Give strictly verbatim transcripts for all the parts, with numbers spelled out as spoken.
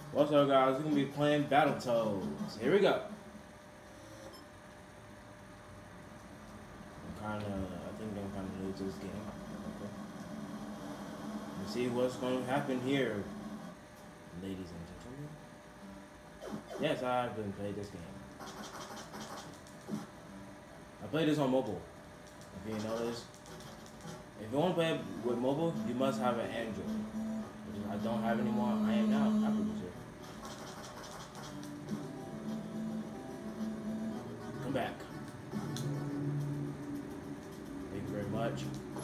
What's up, guys? We're gonna be playing Battletoads. Here we go. I'm kind of, I think I'm kind of new to this game. Okay. Let's see what's going to happen here, ladies and gentlemen. Yes, I've been playing this game. I played this on mobile. If you notice, if you want to play it with mobile, you must have an Android. Which I don't have anymore. I am now an Apple user. Come back. Thank you very much.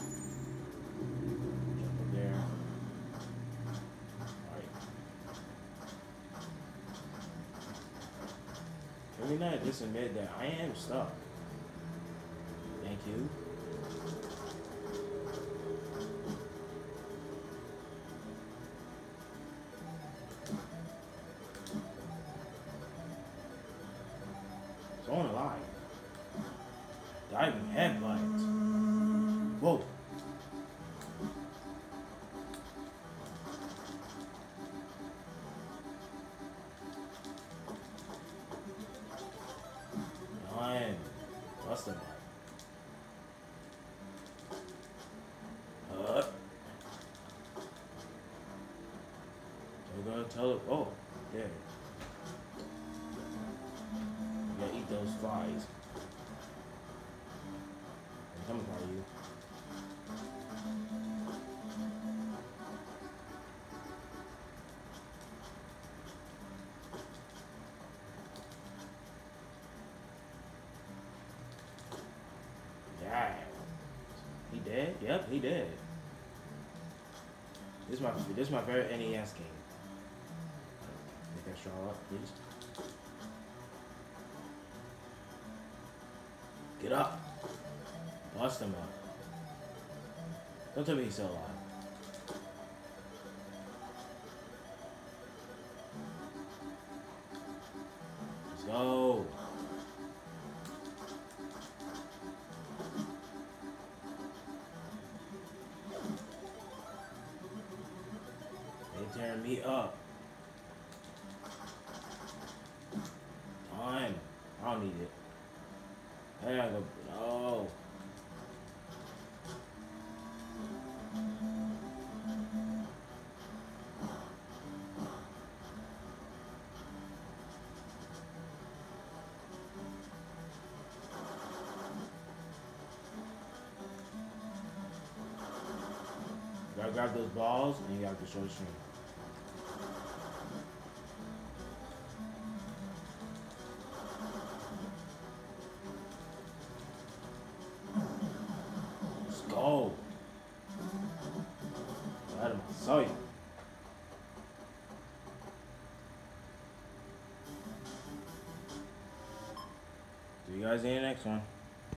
Jump up there. Alright. Can we not just admit that I am stuck? Thank you. It's on alive. Diving headbutt. Whoa. Nine. Busting it. Uh. We're gonna tell it. Oh, there. You gotta eat those flies. I'm coming for you. Yeah. He dead? Yep, he dead. This is my this is my favorite N E S game. Make that straw up, please. Get up. Bust him up. Don't tell me he's still alive. Let's go. They tearing me up. Time. I don't need it. I gotta go. No. You gotta grab those balls and you gotta destroy the string. Let's go. Adam, I saw you. See you guys in the next one.